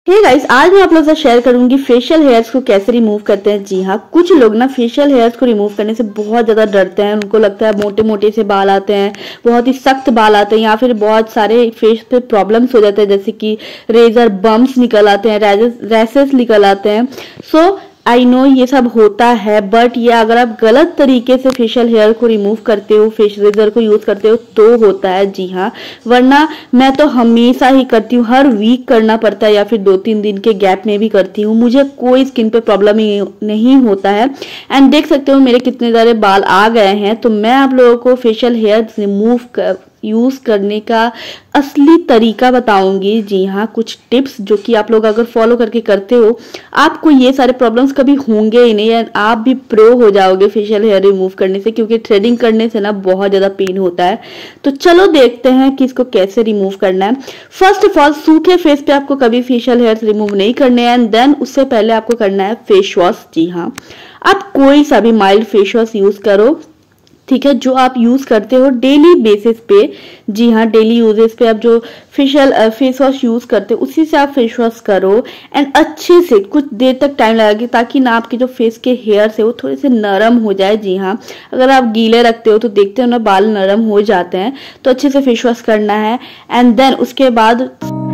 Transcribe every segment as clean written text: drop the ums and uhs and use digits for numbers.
Hey guys, आज मैं आप लोगों से शेयर करूंगी फेशियल हेयर्स को कैसे रिमूव करते हैं। जी हाँ, कुछ लोग ना फेशियल हेयर्स को रिमूव करने से बहुत ज्यादा डरते हैं। उनको लगता है मोटे मोटे से बाल आते हैं, बहुत ही सख्त बाल आते हैं, या फिर बहुत सारे फेस पे प्रॉब्लम्स हो जाते हैं, जैसे कि रेजर बम्प्स निकल आते हैं, रैसेस निकल आते हैं। सो आई नो ये सब होता है, बट ये अगर आप गलत तरीके से फेशियल हेयर को रिमूव करते हो, फेशियल रेजर को यूज करते हो तो होता है। जी हाँ, वरना मैं तो हमेशा ही करती हूँ, हर वीक करना पड़ता है या फिर 2-3 दिन के गैप में भी करती हूँ। मुझे कोई स्किन पे प्रॉब्लम नहीं होता है। एंड देख सकते हो मेरे कितने सारे बाल आ गए हैं। तो मैं आप लोगों को फेशियल हेयर रिमूव यूज करने का असली तरीका बताऊंगी। जी हाँ, कुछ टिप्स जो कि आप लोग अगर फॉलो करके करते हो, आपको ये सारे प्रॉब्लम्स कभी होंगे ही नहीं, या आप भी प्रो हो जाओगे फेशियल हेयर रिमूव करने से, क्योंकि थ्रेडिंग करने से ना बहुत ज्यादा पेन होता है। तो चलो देखते हैं कि इसको कैसे रिमूव करना है। फर्स्ट ऑफ ऑल, सूखे फेस पे आपको कभी फेशियल हेयर रिमूव नहीं करने हैं। एंड देन उससे पहले आपको करना है फेस वॉश। जी हाँ, आप कोई सा भी माइल्ड फेस वॉश यूज करो, ठीक है, जो आप यूज करते हो डेली बेसिस पे। जी हाँ, डेली यूजेस पे आप जो फेस वॉश यूज करते हो उसी से आप फेस वॉश करो। एंड अच्छे से कुछ देर तक टाइम लगेगी, ताकि ना आपके जो फेस के हेयर्स है वो थोड़े से नरम हो जाए। जी हाँ, अगर आप गीले रखते हो तो देखते हो ना बाल नरम हो जाते हैं। तो अच्छे से फेस वॉश करना है। एंड देन उसके बाद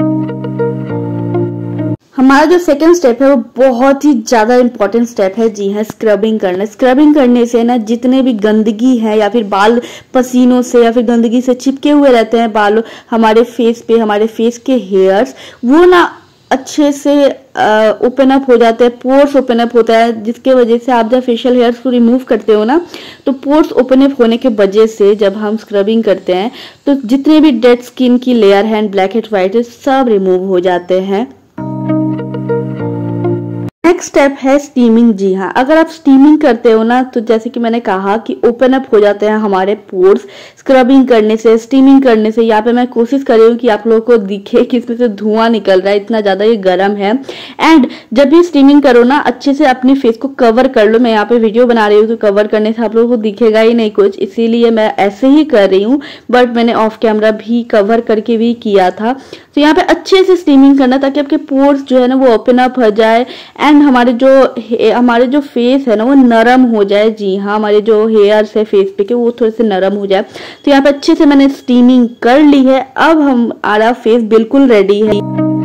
हमारा जो सेकंड स्टेप है वो बहुत ही ज्यादा इंपॉर्टेंट स्टेप है। जी हाँ, स्क्रबिंग करना। स्क्रबिंग करने से ना जितने भी गंदगी है, या फिर बाल पसीनों से या फिर गंदगी से चिपके हुए रहते हैं बाल हमारे फेस पे, हमारे फेस के हेयर्स, वो ना अच्छे से ओपन अप हो जाते हैं। पोर्स ओपन अप होता है, जिसके वजह से आप जब फेशियल हेयर्स को रिमूव करते हो ना, तो पोर्स ओपन अप होने के वजह से जब हम स्क्रबिंग करते हैं तो जितने भी डेड स्किन की लेयर है, ब्लैक हेड व्हाइट हेड, सब रिमूव हो जाते हैं। नेक्स्ट स्टेप है स्टीमिंग। जी हाँ, अगर आप स्टीमिंग करते हो ना, तो जैसे कि मैंने कहा कि ओपन अप हो जाते हैं हमारे पोर्स स्क्रबिंग करने से, स्टीमिंग करने से। यहाँ पे मैं कोशिश कर रही हूँ कि आप लोगों को दिखे कि इसमें से धुआं निकल रहा है, इतना ज्यादा ये गर्म है। एंड जब भी स्टीमिंग करो ना, अच्छे से अपने फेस को कवर कर लो। मैं यहाँ पे वीडियो बना रही हूँ तो कवर करने से आप लोगों को दिखेगा ही नहीं कुछ, इसीलिए मैं ऐसे ही कर रही हूँ, बट मैंने ऑफ कैमरा भी कवर करके भी किया था। तो यहाँ पे अच्छे से स्टीमिंग करना, ताकि आपके पोर्स जो है ना वो ओपन अप हो जाए, एंड हमारे जो फेस है ना वो नरम हो जाए। जी हाँ, हमारे जो हेयर्स है फेस पे के वो थोड़े से नरम हो जाए। तो यहाँ पे अच्छे से मैंने स्टीमिंग कर ली है। अब हमारा फेस बिल्कुल रेडी है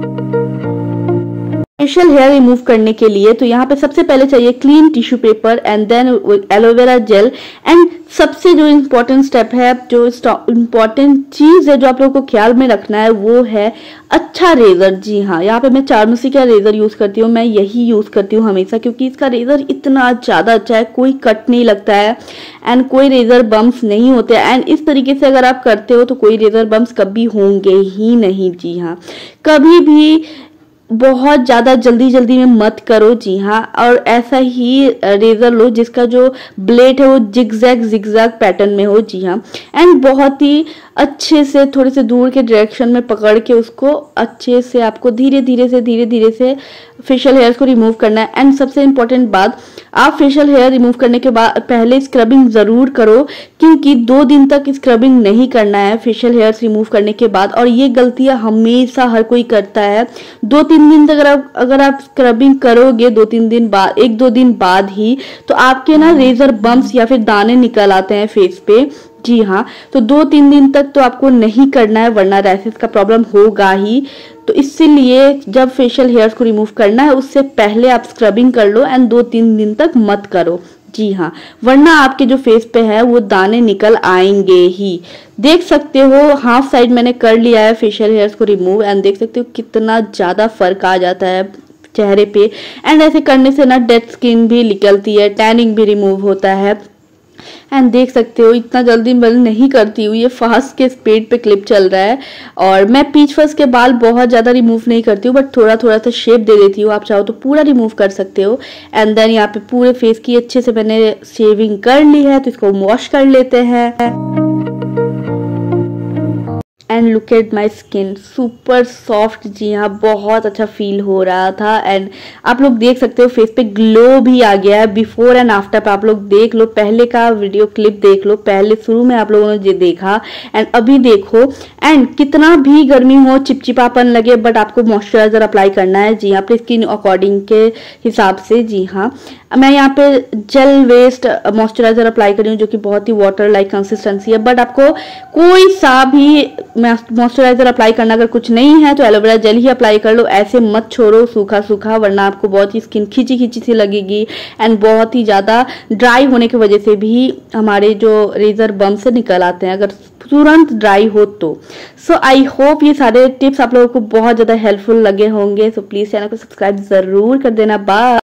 फेशियल हेयर रिमूव करने के लिए। तो यहाँ पे सबसे पहले चाहिए clean tissue paper, and then aloe vera gel. And सबसे जो इम्पोर्टेंट स्टेप है, जो इम्पोर्टेंट चीज है जो आप लोगों को ख्याल में रखना है, वो है अच्छा रेजर। जी हाँ, यहाँ पे मैं चारमसी का रेजर यूज करती हूँ। मैं यही यूज करती हूँ हमेशा, क्योंकि इसका रेजर इतना ज्यादा अच्छा है, कोई कट नहीं लगता है एंड कोई रेजर बम्प्स नहीं होते। एंड इस तरीके से अगर आप करते हो तो कोई रेजर बम्प्स कभी होंगे ही नहीं। जी हाँ, कभी भी बहुत ज्यादा जल्दी में मत करो। जी हाँ, और ऐसा ही रेजर लो जिसका जो ब्लेड है वो जिगजैग पैटर्न में हो। जी हाँ, एंड बहुत ही अच्छे से थोड़े से दूर के डायरेक्शन में पकड़ के उसको अच्छे से आपको धीरे धीरे से फेशियल हेयर्स को रिमूव करना है। एंड सबसे इम्पोर्टेंट बात, आप फेशियल हेयर रिमूव करने के बाद पहले स्क्रबिंग जरूर करो, क्योंकि 2 दिन तक स्क्रबिंग नहीं करना है फेशियल हेयर्स रिमूव करने के बाद। और ये गलतियां हमेशा हर कोई करता है। 2-3 दिन तक अगर आप स्क्रबिंग करोगे 2-3 दिन बाद, 1-2 दिन बाद ही, तो आपके ना रेजर बम्प्स या फिर दाने निकल आते हैं फेस पे। जी हाँ, तो 2-3 दिन तक तो आपको नहीं करना है, वरना रैशेस का प्रॉब्लम होगा ही। तो इसीलिए जब फेशियल हेयर्स को रिमूव करना है उससे पहले आप स्क्रबिंग कर लो, एंड 2-3 दिन तक मत करो। जी हाँ, वरना आपके जो फेस पे है वो दाने निकल आएंगे ही। देख सकते हो हाफ साइड मैंने कर लिया है फेशियल हेयर्स को रिमूव, एंड देख सकते हो कितना ज्यादा फर्क आ जाता है चेहरे पे। एंड ऐसे करने से ना डेड स्किन भी निकलती है, टैनिंग भी रिमूव होता है। एंड देख सकते हो इतना जल्दी मैं नहीं करती हूँ, ये फास्ट के स्पीड पे क्लिप चल रहा है। और मैं पीच फर्स्ट के बाल बहुत ज्यादा रिमूव नहीं करती हूँ, बट थोड़ा सा शेप दे देती हूँ। आप चाहो तो पूरा रिमूव कर सकते हो। एंड देन यहाँ पे पूरे फेस की अच्छे से मैंने शेविंग कर ली है, तो इसको वॉश कर लेते हैं। And look at my skin, super soft. जी हाँ, बहुत अच्छा फील हो रहा था। एंड आप लोग देख सकते हो फेस पे ग्लो भी आ गया है। बिफोर एंड आफ्टर पे आप लोग देख लो, पहले का वीडियो क्लिप देख लो, पहले शुरू में आप लोगों ने ये देखा, एंड अभी देखो। एंड कितना भी गर्मी हो, चिपचिपापन लगे, बट आपको मॉइस्चराइजर अप्लाई करना है। जी हाँ, अपनी स्किन अकॉर्डिंग के हिसाब से। जी हाँ, मैं यहाँ पे जेल वेस्ट मॉइस्चराइजर अप्लाई कर रही हूँ जो कि बहुत ही वाटर लाइक कंसिस्टेंसी है, बट आपको कोई सा भी मॉइस्चराइजर अप्लाई करना अगर कुछ नहीं है तो एलोवेरा जेल ही अप्लाई कर लो। ऐसे मत छोड़ो सूखा सूखा, वरना आपको बहुत ही स्किन खींची खींची सी लगेगी एंड बहुत ही ज्यादा ड्राई होने की वजह से भी हमारे जो रेजर बम से निकल आते हैं अगर तुरंत ड्राई हो तो। सो आई होप ये सारे टिप्स आप लोगों को बहुत ज्यादा हेल्पफुल लगे होंगे। सो प्लीज चैनल को सब्सक्राइब जरूर कर देना। बाय।